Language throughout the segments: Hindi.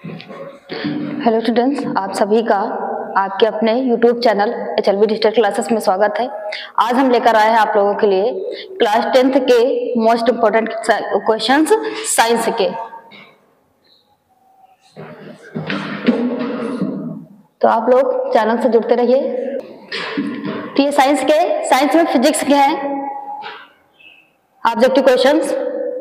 हेलो स्टूडेंट्स, आप सभी का आपके अपने YouTube channel HLB digital classes में स्वागत है। आज हम लेकर आए हैं आप लोगों के लिए क्लास 10th के मोस्ट इम्पोर्टेंट क्वेश्चंस साइंस के। तो आप लोग चैनल से जुड़ते रहिए। तो ये साइंस में फिजिक्स के हैं ऑब्जेक्टिव क्वेश्चंस।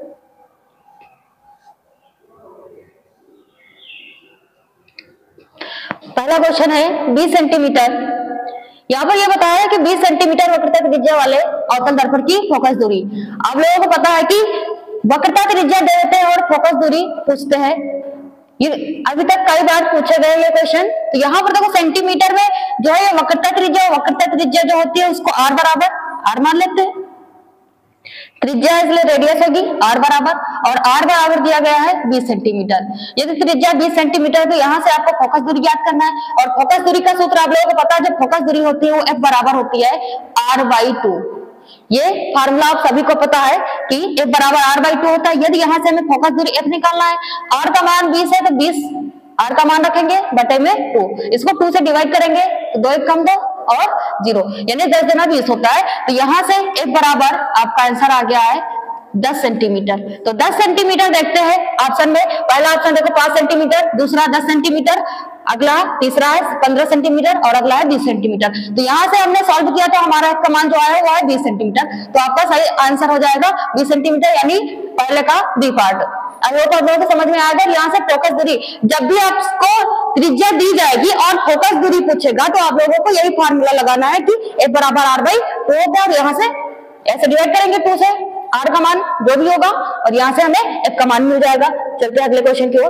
पहला क्वेश्चन है 20 सेंटीमीटर। यहाँ पर यह बताया है कि 20 सेंटीमीटर वक्रता त्रिज्या वाले अवतल दर्पण की फोकस दूरी। आप लोगों को पता है कि वक्रता त्रिज्या दे देते हैं और फोकस दूरी पूछते हैं। ये अभी तक कई बार पूछे गए ये क्वेश्चन। तो यहाँ पर देखो सेंटीमीटर में जो है ये वक्रता त्रिज्या जो होती है उसको r बराबर r मान लेते हैं। त्रिज्या इसलिए रेडियस होगी r बराबर, और r बराबर दिया गया है 20 सेंटीमीटर। यदि त्रिज्या 20 सेंटीमीटर तो यहाँ से आपको फोकस दूरी ज्ञात करना है। और फोकस दूरी का सूत्र आप लोगों को पता है, जब फोकस दूरी होती है वो f बराबर होती है r/2। ये फार्मूला आप सभी को पता है कि f बराबर r/2 होता है। यदि यहाँ से हमें फोकस दूरी f निकालना है, r का मान 20 है तो 20 r का मान रखेंगे बटे में 2, इसको 2 से डिवाइड करेंगे तो 2 1 कम 2 और 0, यानी 10 गुना 20 होता है। तो यहाँ से f बराबर आपका आंसर आ गया है 10 सेंटीमीटर। तो 10 सेंटीमीटर देखते हैं ऑप्शन में। पहला ऑप्शन देखो 5 सेंटीमीटर, दूसरा 10 सेंटीमीटर, अगला तीसरा है 15 सेंटीमीटर और अगला है 20 सेंटीमीटर। तो यहाँ से हमने सॉल्व किया तो हमारा का मान जो आया वो है 20 सेंटीमीटर। तो आपका सही आंसर हो जाएगा 20 सेंटीमीटर, यानी पहले का बी पार्ट। अब वो तो आप लोगों को समझ में आ गया। यहाँ से फोकस दूरी, जब भी आपको त्रिज्या दी जाएगी और फोकस दूरी पूछेगा तो आप लोगों को यही फार्मूला लगाना है कि f बराबर r/2 होता है, और यहाँ से ऐसे डिवाइड करेंगे 2 से, r का मान जो भी होगा और यहाँ से हमें f का मान मिल जाएगा। चलते हैं अगले क्वेश्चन की ओर।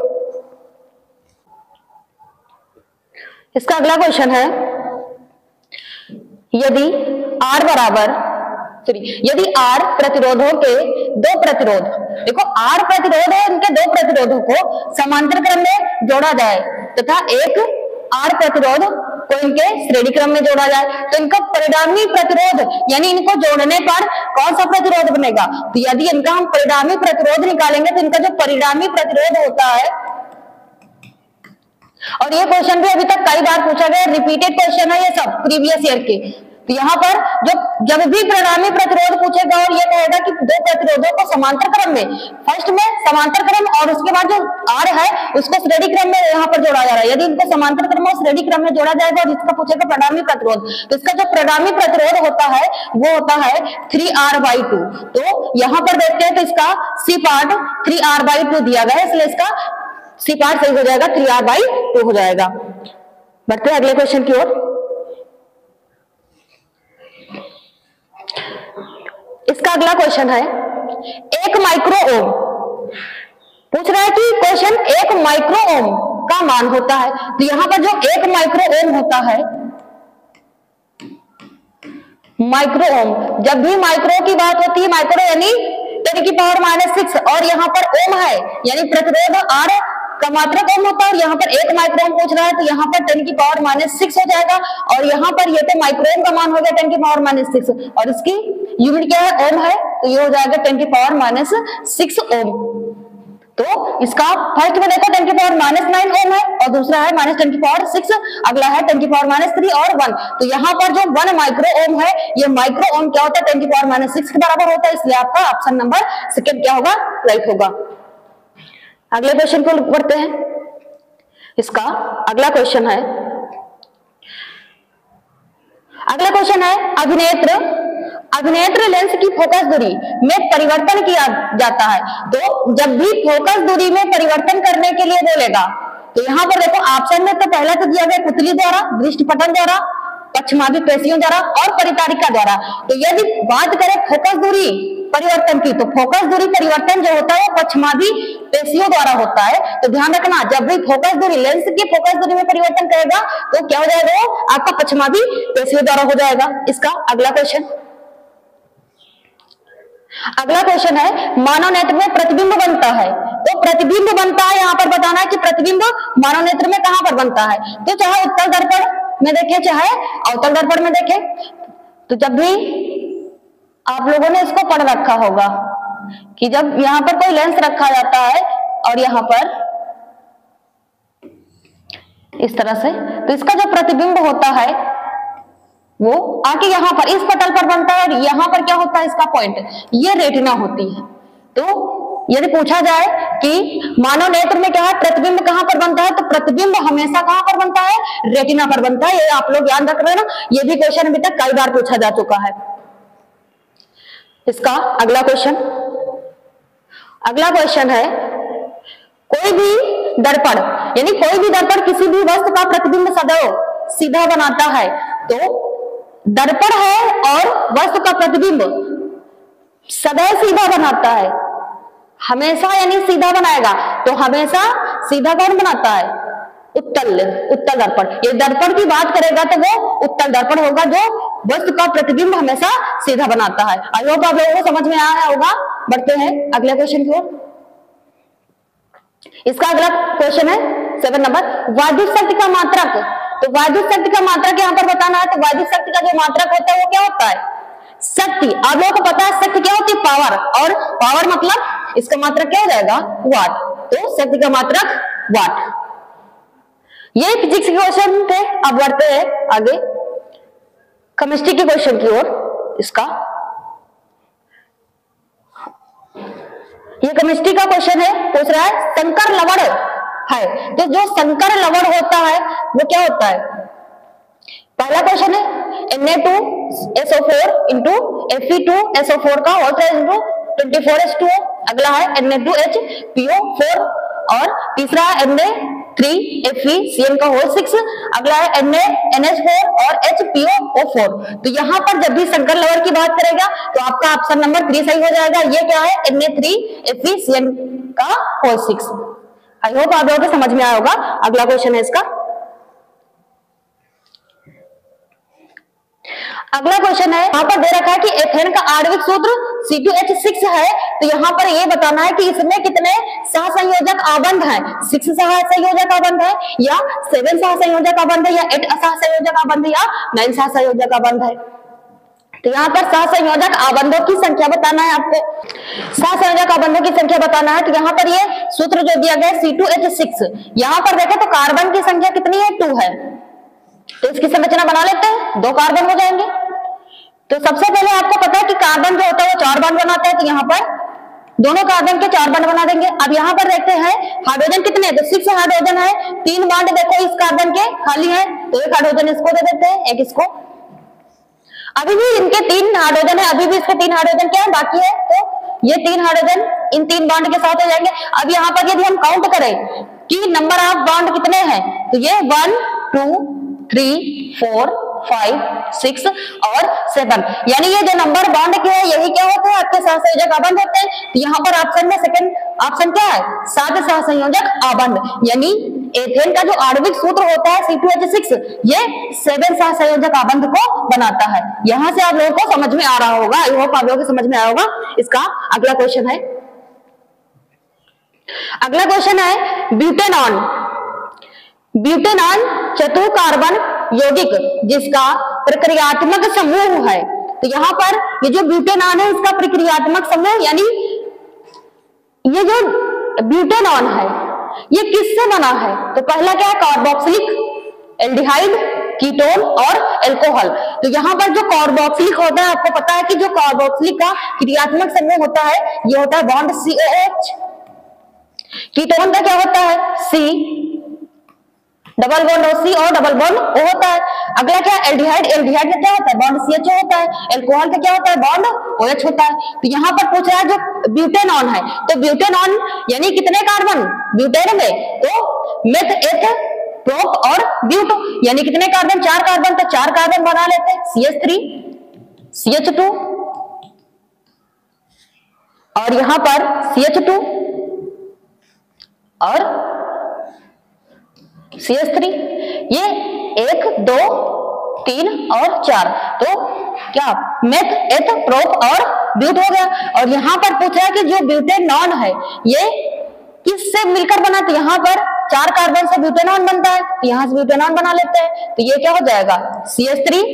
इसका अगला क्वेश्चन है यदि R प्रतिरोधों के दो प्रतिरोध, देखो R प्रतिरोध है, इनके दो प्रतिरोधों को समांतर क्रम में जोड़ा जाए तथा एक R प्रतिरोध को इनके श्रेणी क्रम में जोड़ा जाए तो इनका परिणामी प्रतिरोध, यानी इनको जोड़ने पर कौन सा प्रतिरोध बनेगा। तो यदि इनका हम परिणामी प्रतिरोध निकालेंगे तो इनका जो परिणामी प्रतिरोध होता है, और ये क्वेश्चन भी अभी तक कई बार पूछा गया, रिपीटेड क्वेश्चन है ये सब प्रीवियस ईयर के। तो यहाँ पर जब भी परिणामी प्रतिरोध पूछेगा और ये कहेगा कि दो प्रतिरोधों को समांतर क्रम में, फर्स्ट में समांतर क्रम और उसके बाद जो R है उसको श्रेणी क्रम में यहाँ पर जोड़ा जा रहा है। यदि इनको समांतर क्रम और श्रेणी क्रम में जोड़ा जाएगा और इसका पूछेगा परिणामी प्रतिरोध, तो इसका जो परिणामी प्रतिरोध होता है वो होता है 3r/2। तो यहाँ पर देखते हैं तो इसका सी पार्ट 3r/2 दिया गया है, इसलिए इसका सी पार्ट सही हो जाएगा, 3r/2 हो जाएगा। बढ़ते हैं अगले क्वेश्चन की ओर। इसका अगला क्वेश्चन है 1 माइक्रो ओम। पूछ रहा है कि क्वेश्चन 1 माइक्रो ओम का मान होता है। तो यहाँ पर जो 1 माइक्रो ओम होता है, माइक्रो ओम, जब भी माइक्रो की बात होती है, माइक्रो यानी 10⁻⁻⁶, और यहाँ पर ओम है यानी प्रतिरोध R का मात्रक ओम होता है, और यहाँ पर 1 माइक्रो ओम पूछ रहा है तो यहाँ पर 10⁻⁻⁶ हो जाएगा, और यहाँ पर ये तो माइक्रो ओम का मान हो गया 10⁻⁻⁶, और इसकी यूनिट क्या है, ओम है, तो ये हो जाएगा 10⁻⁻⁶ ओम। तो इसका फर्स्ट में देखो 10⁻⁻�9 ओम है और दूसरा है -10⁻⁶, अगला है 10⁻³ और 1। तो यहाँ पर जो 1 माइक्रो ओम है, ये माइक्रो ओम क्या होता है 10⁻⁶ के बराबर होता है, इसलिए आपका ऑप्शन नंबर सेकंड क्या होगा, राइट होगा। अगले क्वेश्चन को बढ़ते हैं। इसका अगला क्वेश्चन है अभिनेत्र लेंस की फोकस दूरी में परिवर्तन किया जाता है। तो जब भी फोकस दूरी में परिवर्तन करने के लिए बोलेगा तो यहाँ पर देखो ऑप्शन में तो पहला तो दिया गया पुतली द्वारा, दृष्टिपटल द्वारा, पक्षमाभि पेशियों द्वारा और परितारिका द्वारा। तो यदि बात करें फोकस दूरी परिवर्तन की, तो फोकस दूरी परिवर्तन जो होता है पक्षमाभि पेशियों द्वारा होता है। तो ध्यान रखना, जब भी फोकस दूरी, लेंस की फोकस दूरी में परिवर्तन करेगा तो क्या हो जाएगा, वो आपका पक्षमाभि पेशियों द्वारा हो जाएगा। इसका अगला क्वेश्चन है मानव नेत्र में प्रतिबिंब बनता है। तो प्रतिबिंब बनता है, यहाँ पर बताना है कि प्रतिबिंब मानव नेत्र में कहां पर बनता है। तो चाहे उत्तल दर्पण में देखें चाहे अवतल दर्पण में देखें, तो जब भी आप लोगों ने इसको पढ़ रखा होगा कि जब यहाँ पर कोई लेंस रखा जाता है और यहाँ पर इस तरह से। तो इसका जो प्रतिबिंब होता है वो आके यहाँ पर इस पटल पर बनता है और यहाँ पर क्या होता है इसका पॉइंट, ये रेटिना होती है। तो यदि पूछा जाए कि मानव नेत्र में क्या है, प्रतिबिंब कहां पर बनता है, तो प्रतिबिंब हमेशा कहां पर बनता है, रेटिना पर बनता है। ये आप लोग याद रख रहे हैं ना, ये भी क्वेश्चन अभी तक कई बार पूछा जा चुका है। इसका अगला क्वेश्चन है, कोई भी दर्पण यानी कोई भी दर्पण किसी भी वस्तु का प्रतिबिंब सदैव सीधा बनाता है। तो दर्पण है और वस्तु का प्रतिबिंब सदैव सीधा बनाता है, हमेशा यानी सीधा बनाएगा। तो हमेशा सीधा कौन बनाता है, उत्तल दर्पण। ये दर्पण की बात करेगा तो वो उत्तल दर्पण होगा जो वस्तु का प्रतिबिंब हमेशा सीधा बनाता है। आई होप आप लोगों को समझ में आया होगा। बढ़ते हैं अगले क्वेश्चन की ओर। इसका अगला क्वेश्चन है 7 नंबर, वायु शक्ति का मात्रक। तो वायु शक्ति का मात्रक यहाँ पर बताना है। तो वायु शक्ति का जो मात्रक होता है वो क्या होता है, शक्ति। आप लोगों को पता है शक्ति क्या होती है, पावर, और पावर मतलब इसका मात्रक क्या हो जाएगा, वाट। तो शक्ति का मात्रक वाट। ये फिजिक्स के क्वेश्चन थे। अब बढ़ते हैं आगे केमिस्ट्री के क्वेश्चन की ओर। इसका ये केमिस्ट्री का क्वेश्चन है, पूछ रहा है संकर लवण है। तो जो संकर लवण होता है वो क्या होता है, पहला क्वेश्चन है Na2SO4 इंटू Fe2SO4 का होल रेज इंटू 24H2O। अगला है Na2HPO4 और तीसरा है Na3FeCN का होल 6। अगला है NaNH4 और HPO4। तो यहाँ पर जब भी संकर लवण की बात करेगा तो आपका ऑप्शन नंबर 3 सही हो जाएगा। ये क्या है, Na3FeCN का होल 6। आई होप आप लोगों को समझ में आया होगा। अगला क्वेश्चन है इसका, अगला क्वेश्चन है, यहाँ पर दे रखा है कि एथेन का आणविक सूत्र C2H6 है। तो यहाँ पर ये बताना है कि इसमें कितने सहसंयोजक आबंध हैं, 6 सहसंयोजक आबंध है या 7 सहसंयोजक आबंध है या 8 असहसंयोजक आबंध या 9 सहसंयोजक आबंध है। तो यहाँ पर सहसंयोजक आबंधों की संख्या बताना है आपको, सहसंयोजक आबंधों की संख्या बताना है। तो यहाँ पर ये सूत्र जो दिया गया है C2H6, यहाँ पर देखें तो कार्बन की संख्या कितनी है, 2 है। तो इसकी संरचना बना लेते हैं, 2 कार्बन हो जाएंगे। तो सबसे पहले आपको पता है कि कार्बन जो होता है वो 4 बॉन्ड बनाता है। तो यहाँ पर दोनों कार्बन के 4 बॉन्ड बना देंगे। अब यहाँ पर देखते हैं हाइड्रोजन कितने हैं, तो 6 हाइड्रोजन है। 3 बॉन्ड देखो इस कार्बन के खाली है, तो एक हाइड्रोजन इसको दे देते हैं, एक इसको। अभी भी इनके 3 हाइड्रोजन है, अभी भी इसके 3 हाइड्रोजन क्या है, बाकी है। तो ये 3 हाइड्रोजन इन 3 बॉन्ड के साथ हो जाएंगे। अब यहाँ पर यदि हम काउंट करें कि नंबर ऑफ बॉन्ड कितने हैं, तो ये 1 2 3 4 5 6 और 7, यानी ये जो नंबर बॉन्ड के हैं यही क्या होते हैं, आपके सहसंयोजक आबंध होते हैं। तो यहाँ पर ऑप्शन में सेकंड ऑप्शन क्या है, 7 सहसंयोजक आबंध। यानी एथेन का जो आणविक सूत्र होता है C2H6 ये 7 सहसंयोजक आबंध को बनाता है। यहां से आप लोगों को समझ में आ रहा होगा, आई होप आप लोगों को समझ में आया होगा। इसका अगला क्वेश्चन है, अगला क्वेश्चन है ब्यूटेनॉन। ब्यूटेनॉन चतुर कार्बन यौगिक जिसका प्रक्रियात्मक समूह है। तो यहाँ पर ये जो ब्यूटेनॉन है इसका प्रक्रियात्मक समूह, यानी ये जो ब्यूटेनॉन है ये किससे बना है, तो पहला क्या है, कार्बोक्सिलिक, एल्डिहाइड, कीटोन और अल्कोहल। तो यहाँ पर जो कार्बोक्सिलिक होता है, आपको पता है कि जो कार्बोक्सिलिक का क्रियात्मक समूह होता है ये होता है बॉन्ड COH। कीटोन का क्या होता है, C, डबल बॉन्ड C और डबल बॉन्ड O होता है। अगला क्या है, एल्डिहाइड। एल्डिहाइड का क्या होता है, बॉन्ड CHO होता है। अल्कोहल का क्या होता है, बॉन्ड OH होता है। तो यहाँ पर पूछ रहा है जो ब्यूटेनॉन है, तो ब्यूटेनॉन यानी कितने कार्बन ब्यूटेन में, तो मेथ, एथ, प्रोप और ब्यूट, यानी कितने कार्बन, 4 कार्बन। तो 4 कार्बन बना लेते हैं, CH3 CH2 और यहाँ पर CH2 और CH3, ये 1 2 3 और 4, तो क्या मेथ, एथ, प्रोप और ब्यूट हो गया। और यहाँ पर पूछ रहा है कि जो ब्यूटेनॉन है ये किससे मिलकर बना, तो यहाँ पर 4 कार्बन से ब्यूटेनॉन बनता है, तो यहाँ से ब्यूटेनॉन बना लेते हैं। तो ये क्या हो जाएगा, CH3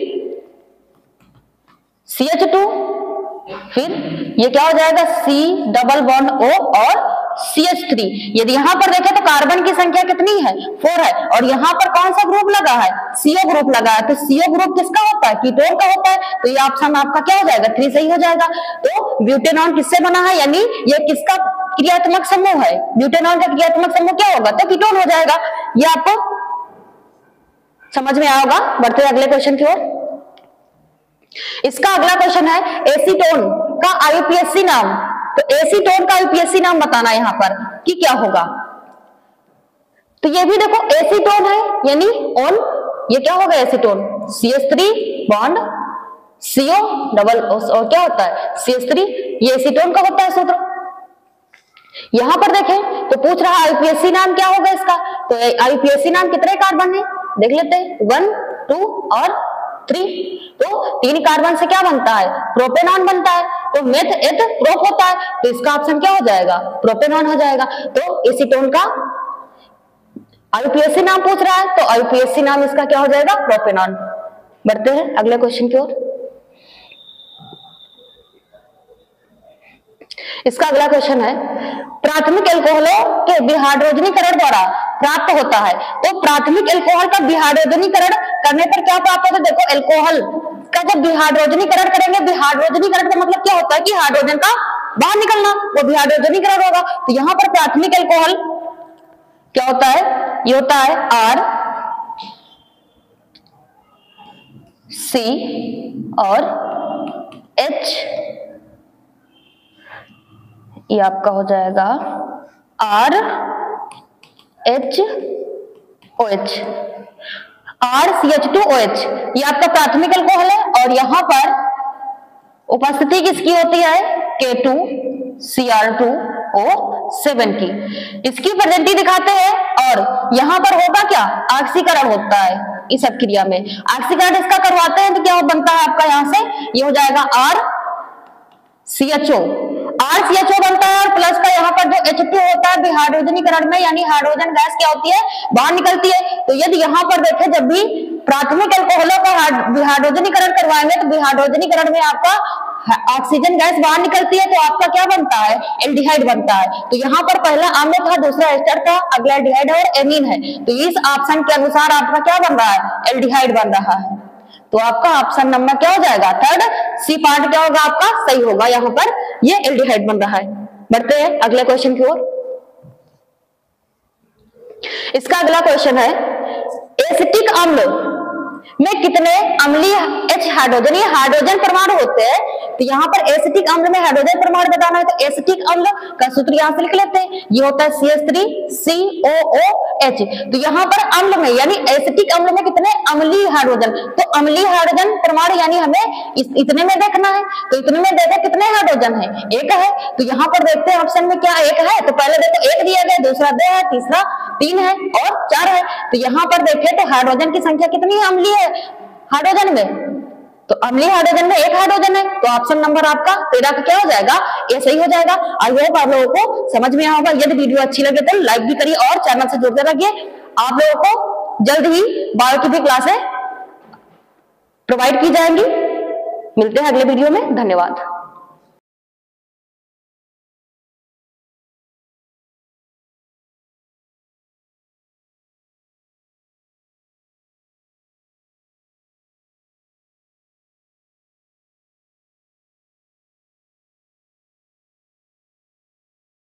CH2, फिर ये क्या हो जाएगा, C डबल बॉन्ड O और CH3। यदि यहाँ पर देखें तो कार्बन की संख्या कितनी है 4 है, और यहाँ पर कौन सा ग्रुप लगा है CO ग्रुप लगा है, तो CO ग्रुप किसका होता है कीटोन का होता है, तो ये ऑप्शन आपका क्या हो जाएगा 3 सही हो जाएगा। तो ब्यूटेनॉन किससे बना है, यानी ये किसका क्रियात्मक समूह है, ब्यूटेनॉन का क्रियात्मक समूह क्या होगा तो कीटोन हो जाएगा। ये आपको समझ में आया होगा। बढ़ते हैं अगले क्वेश्चन की ओर। इसका अगला क्वेश्चन है एसीटोन का आईयूपीएसी नाम। तो एसीटोन का आईयूपीएसी नाम बताना यहाँ पर कि क्या होगा। तो ये भी देखो एसीटोन है, यानी ऑन ये क्या होगा acetone CH3 bond CO double और क्या होता है CH3, ये एसीटोन का होता है सूत्र। यहां पर देखें तो पूछ रहा है आईयूपीएसी नाम क्या होगा इसका, तो आईयूपीएसी नाम कितने कार्बन है देख लेते हैं 1 2 और 3। तो 3 कार्बन से क्या बनता है प्रोपेनॉन बनता है, तो मेथ एथ प्रोप होता है, तो इसका ऑप्शन क्या हो जाएगा प्रोपेनॉन हो जाएगा। तो एसीटोन का आईयूपीएसी नाम पूछ रहा है, तो आईयूपीएसी नाम इसका क्या हो जाएगा प्रोपेनॉन। बढ़ते हैं अगले क्वेश्चन की ओर। इसका अगला क्वेश्चन है प्राथमिक एल्कोहलों के विहाइड्रोजनीकरण द्वारा प्राप्त होता है। तो प्राथमिक एल्कोहल का विहाइड्रोजनीकरण करने पर क्या प्राप्त होता है, देखो एल्कोहल का जब विहाइड्रोजनीकरण करेंगे, विहाइड्रोजनीकरण का मतलब क्या होता है कि हाइड्रोजन का बाहर निकलना, वो विहाइड्रोजनीकरण होगा। तो यहाँ पर प्राथमिक एल्कोहल क्या होता है, ये होता है R C और H, ये आपका हो जाएगा R H OH, RCH2OH, ये आपका प्राथमिक एल्कोहल है। और यहाँ पर उपस्थिति किसकी होती है K2Cr2O7 की, इसकी प्रेजेंटी दिखाते हैं। और यहाँ पर होगा क्या ऑक्सीकरण होता है इस क्रिया में, ऑक्सीकरण इसका करवाते हैं तो क्या बनता है आपका यहाँ से ये हो जाएगा RCHO बनता है, और प्लस का यहाँ पर जो H2 होता है विहाइड्रोजनीकरण में, यानी हाइड्रोजन गैस क्या होती है बाहर निकलती है। तो यदि यहाँ पर देखें जब भी प्राथमिक एल्कोहलों का विहाइड्रोजनीकरण करवाएंगे तो विहाइड्रोजनीकरण में आपका ऑक्सीजन गैस बाहर निकलती है, तो आपका क्या बनता है एल्डिहाइड बनता है। तो यहाँ पर पहला अम्ल था, दूसरा एस्टर था, अगला एल्डिहाइड और एमीन है। तो इस ऑप्शन के अनुसार आपका क्या बन रहा है एल्डिहाइड बन रहा है। तो आपका ऑप्शन नंबर क्या हो जाएगा थर्ड सी पार्ट क्या होगा आपका सही होगा, यहाँ पर ये एल्डिहाइड बन रहा है। बढ़ते हैं अगले क्वेश्चन की ओर। इसका अगला क्वेश्चन है एसिटिक अम्ल में कितने अम्लीय H हाइड्रोजन परमाणु होते हैं। तो यहाँ पर एसिटिक अम्ल में हाइड्रोजन परमाणु बताना है, तो एसिटिक अम्ल का सूत्र यहाँ से लिख लेते हैं, ये होता है CH3COOH। तो यहाँ पर अम्ल में यानी एसिटिक अम्ल में कितने अम्लीय हाइड्रोजन, तो अम्लीय हाइड्रोजन परमाणु यानी हमें इतने में देखना है। तो इतने में देखो कितने हाइड्रोजन है एक है, तो यहाँ पर देखते हैं ऑप्शन में क्या एक है, तो पहले देखो एक दिया गया, दूसरा 2 है, तीसरा 3 है और 4 है। तो यहाँ पर देखें तो हाइड्रोजन की संख्या कितनी है अम्लीय है हाइड्रोजन में, तो अम्लीय हाइड्रोजन में एक हाइड्रोजन है, तो ऑप्शन नंबर आपका 13 का क्या हो जाएगा ये सही हो जाएगा। आई होप आप लोगों को समझ में आया होगा। यदि वीडियो अच्छी लगे तो लाइक भी करिए और चैनल से जुड़ते रहिए। आप लोगों को जल्द ही बायो की भी क्लासें प्रोवाइड की जाएंगी। मिलते हैं अगले वीडियो में, धन्यवाद।